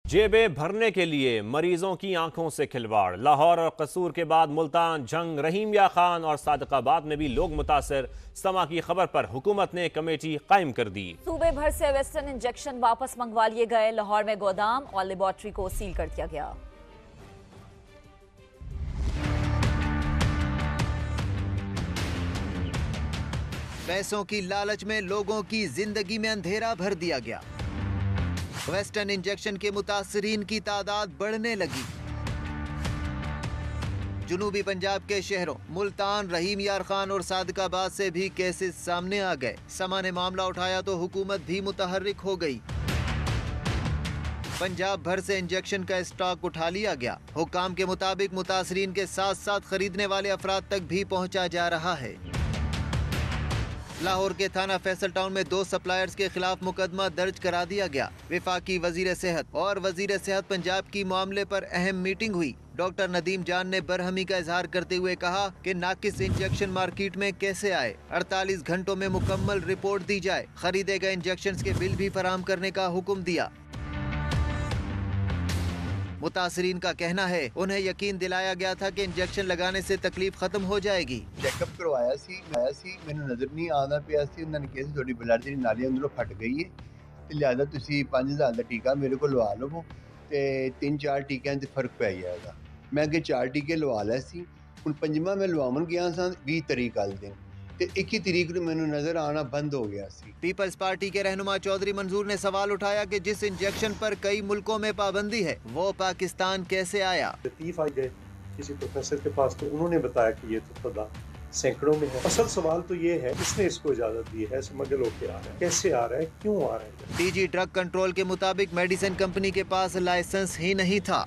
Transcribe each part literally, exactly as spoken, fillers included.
जेबें भरने के लिए मरीजों की आंखों से खिलवाड़। लाहौर और कसूर के बाद मुल्तान, जंग, रहीम या खान और सादिकाबाद में भी लोग मुतासर। समा की खबर पर हुकूमत ने कमेटी कायम कर दी। सूबे भर से वेस्टर्न इंजेक्शन वापस मंगवा लिए गए। लाहौर में गोदाम और लेबोरेटरी को सील कर दिया गया। पैसों की लालच में लोगों की जिंदगी में अंधेरा भर दिया गया। वेस्टर्न इंजेक्शन के मुतासरीन की तादाद बढ़ने लगी। जुनूबी पंजाब के शहरों मुल्तान, रहीम यार खान और सादिकाबाद से भी केसेस सामने आ गए। समा ने मामला उठाया तो हुकूमत भी मुतहर्रिक हो गई। पंजाब भर से इंजेक्शन का स्टॉक उठा लिया गया। हुक्काम के मुताबिक मुतासरीन के साथ साथ खरीदने वाले अफराद तक भी पहुंचा जा रहा है। लाहौर के थाना फैसल टाउन में दो सप्लायर्स के खिलाफ मुकदमा दर्ज करा दिया गया। विफाकी वजीर सेहत और वजीर सेहत पंजाब की मामले पर अहम मीटिंग हुई। डॉक्टर नदीम जान ने बरहमी का इजहार करते हुए कहा कि नाकिस इंजेक्शन मार्केट में कैसे आए, अड़तालीस घंटों में मुकम्मल रिपोर्ट दी जाए। खरीदे गए इंजेक्शन के बिल भी फराहम करने का हुक्म दिया। मुतासरीन का कहना है उन्हें यकीन दिलाया गया था कि इंजेक्शन लगाने से तकलीफ खत्म हो जाएगी। चेकअप करवाया सी आया सी मैंने नजर नहीं आना पिया सी। उन्होंने कहा सी थोड़ी ब्लड दी नाली अंदरों फट गई है ते लिहाजा तुसी पाँच हज़ार का टीका मेरे को लवा लवो ते तीन चार टीकियां ते फर्क पै जाएगा। मैं अगे चार टीके लवा ले सी। हुण पंजवां मैं लवावन गया सा बीस तारीख वाले दिन ते इक्की तारीख को मैंने नजर आना बंद हो गया सी। पीपल्स पार्टी के रहनुमा चौधरी मंजूर ने सवाल उठाया कि जिस इंजेक्शन पर कई मुल्कों में पाबंदी है वो पाकिस्तान कैसे आया। लतीफ आ गए किसी प्रोफेसर के पास तो उन्होंने बताया कि ये तो खुदा सैकड़ों में है। असल सवाल तो ये है किसने इसको इजाजत दी है, स्मगल होके आ रहा है, कैसे आ रहा है, क्यों आ रहा है। डीजी ड्रग कंट्रोल के मुताबिक मेडिसिन कंपनी के पास लाइसेंस ही नहीं था।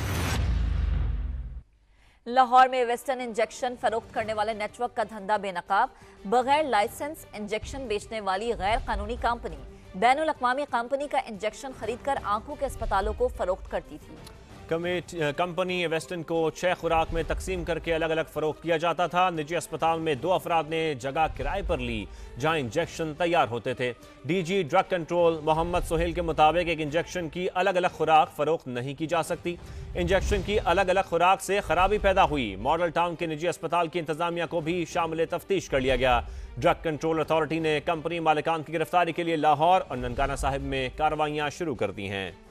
लाहौर में वेस्टर्न इंजेक्शन फरोख्त करने वाले नेटवर्क का धंधा बेनकाब। बगैर लाइसेंस इंजेक्शन बेचने वाली गैर कानूनी कंपनी बैनुल अक़वामी कंपनी का इंजेक्शन खरीदकर आंखों के अस्पतालों को फरोख्त करती थी। कंपनी वेस्टर्न को छह खुराक में तकसीम करके अलग अलग फरोख्त किया जाता था। निजी अस्पताल में दो अफराद ने जगह किराए पर ली जहां इंजेक्शन तैयार होते थे। D G drug control Mohammad Sohail के मुताबिक एक इंजेक्शन की अलग अलग खुराक फरोख्त नहीं की जा सकती। इंजेक्शन की अलग अलग खुराक से खराबी पैदा हुई। मॉडल टाउन के निजी अस्पताल की इंतजामिया को भी शामिल तफ्तीश कर लिया गया। ड्रग कंट्रोल अथॉरिटी ने कंपनी मालिकान की गिरफ्तारी के लिए लाहौर और ननकाना साहिब में कार्रवाइयां शुरू कर दी हैं।